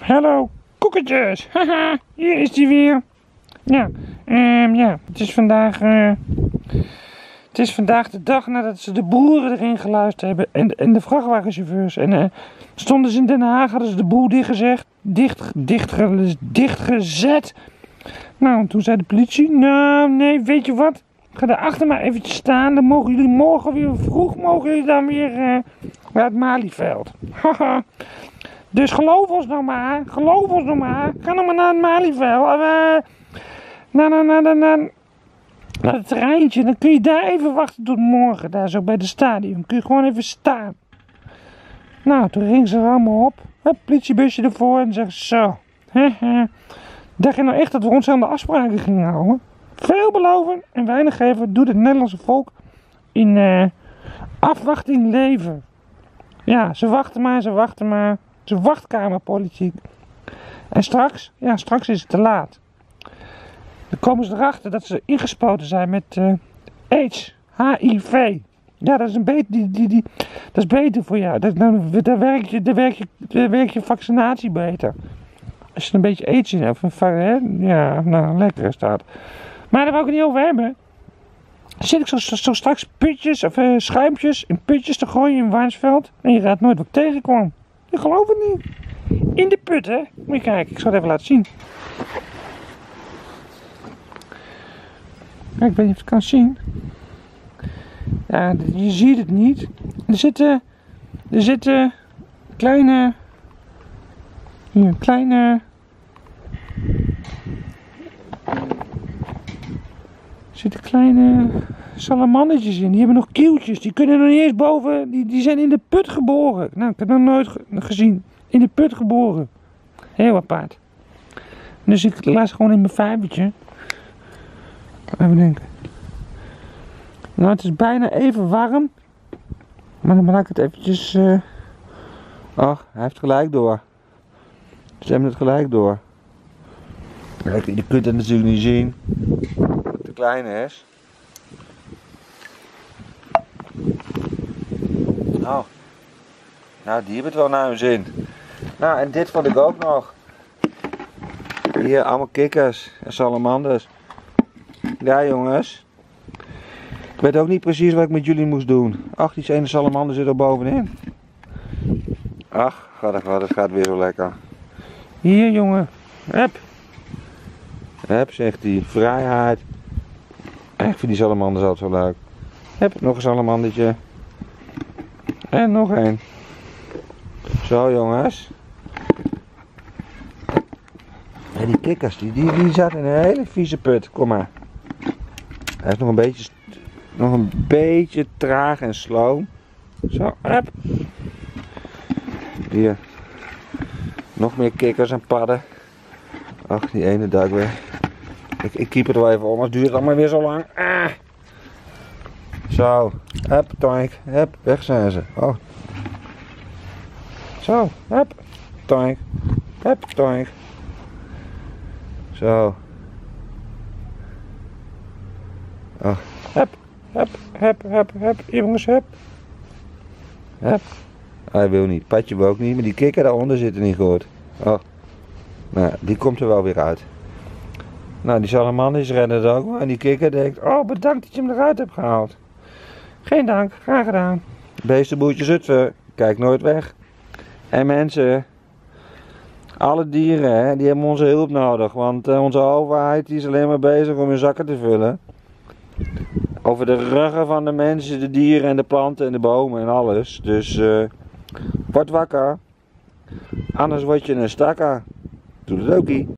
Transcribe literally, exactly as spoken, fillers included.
Hallo, koeketjes. Haha, hier is hij weer. Ja, um, ja, het is vandaag... Uh, het is vandaag de dag nadat ze de boeren erin geluisterd hebben. En, en de vrachtwagenchauffeurs. En uh, stonden ze in Den Haag, hadden ze de boel dichtgezegd. Dicht, dicht, dichtgezet. Nou, toen zei de politie... Nou, nee, weet je wat? Ga daar achter maar eventjes staan. Dan mogen jullie morgen weer vroeg... Mogen jullie dan weer uh, naar het Malieveld. Haha. Dus geloof ons nog maar, geloof ons nog maar. Ga nog maar naar het Malieveld. Uh, naar, naar, naar, naar, naar, naar het treintje. Dan kun je daar even wachten tot morgen. Daar zo bij de stadion. Kun je gewoon even staan. Nou, toen ging ze er allemaal op. Het politiebusje ervoor. En zeggen zo. Dacht je nou echt dat we ons aan de afspraken gingen houden? Veel beloven en weinig geven doet het Nederlandse volk in uh, afwachting leven. Ja, ze wachten maar, ze wachten maar. Ze wachtkamerpolitiek. En straks, ja, straks is het te laat. Dan komen ze erachter dat ze ingespoten zijn met uh, AIDS, H I V. Ja, dat is een beter, die, die, die, dat is beter voor jou. Dat, dan, daar, werk je, daar, werk je, daar werk je vaccinatie beter. Als je er een beetje AIDS in hebt, van, hè? Ja, nou, lekker is dat. Maar daar wil ik het niet over hebben. Dan zit ik zo, zo, zo straks putjes of uh, schuimpjes in putjes te gooien in Warnsveld. En je raadt nooit wat ik tegenkwam. Ik geloof het niet. In de put, hè? Moet je kijken, ik zal het even laten zien. Kijk, ik weet niet of je het kan zien. Ja, je ziet het niet. Er zitten, er zitten kleine, hier, kleine, er zitten kleine salamandertjes in. Die hebben nog kieltjes. Die kunnen nog niet eens boven. Die, die zijn in de put geboren. Nou, ik heb nog nooit ge gezien. In de put geboren. Heel apart. Dus ik laat ze gewoon in mijn vijvertje. Even denken. Nou, het is bijna even warm. Maar dan maak ik het eventjes... Uh... Ach, hij heeft gelijk door. Ze hebben het gelijk door. Kijk, je kunt het natuurlijk niet zien. Dat de kleine is. Nou, nou, die hebben het wel naar hun zin. Nou, en dit vond ik ook nog. Hier, allemaal kikkers en salamanders. Ja, jongens. Ik weet ook niet precies wat ik met jullie moest doen. Ach, die ene salamander zit er bovenin. Ach, god, god, het gaat weer zo lekker. Hier, jongen. Hup. Hup, zegt hij. Vrijheid. Ik vind die salamanders altijd zo leuk. Hup, nog een salamandertje. En nog één. Zo, jongens. En die kikkers, die, die, die zaten in een hele vieze put. Kom maar. Hij is nog een beetje, nog een beetje traag en sloom. Zo, hup. Hier. Nog meer kikkers en padden. Ach, die ene duik weg. Ik, ik keep het er wel even om, anders duurt het allemaal weer zo lang. Ah. Zo, hup, toink, hup, weg zijn ze. Oh. Zo, hup, toink, hup, toink. Zo. Oh. Hup, hup, hup, hup, hup, jongens, hup. Hup. Hij wil niet, Patje wil ook niet, maar die kikker daaronder zit er niet goed. Oh. Nou, die komt er wel weer uit. Nou, die salamanders rennen er ook wel en die kikker denkt, oh, bedankt dat je hem eruit hebt gehaald. Geen dank, graag gedaan. Beestenboertje Zutphen, kijk nooit weg. En mensen, alle dieren, hè, die hebben onze hulp nodig. Want uh, onze overheid die is alleen maar bezig om hun zakken te vullen. Over de ruggen van de mensen, de dieren en de planten en de bomen en alles. Dus uh, word wakker. Anders word je een stakker. Doe het ook.